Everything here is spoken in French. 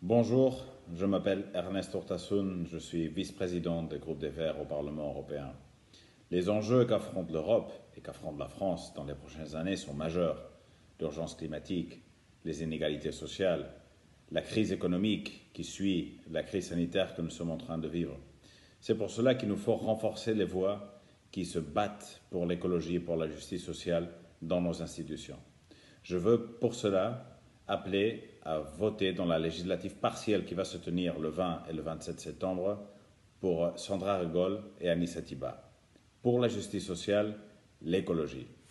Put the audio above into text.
Bonjour, je m'appelle Ernest Urtasun, je suis vice-président des groupes des Verts au Parlement européen. Les enjeux qu'affronte l'Europe et qu'affronte la France dans les prochaines années sont majeurs. L'urgence climatique, les inégalités sociales, la crise économique qui suit la crise sanitaire que nous sommes en train de vivre. C'est pour cela qu'il nous faut renforcer les voix qui se battent pour l'écologie et pour la justice sociale dans nos institutions. Je veux pour cela appeler à voter dans la législative partielle qui va se tenir le 20 et le 27 septembre pour Sandra Rigol et Anissa Tiba. Pour la justice sociale, l'écologie.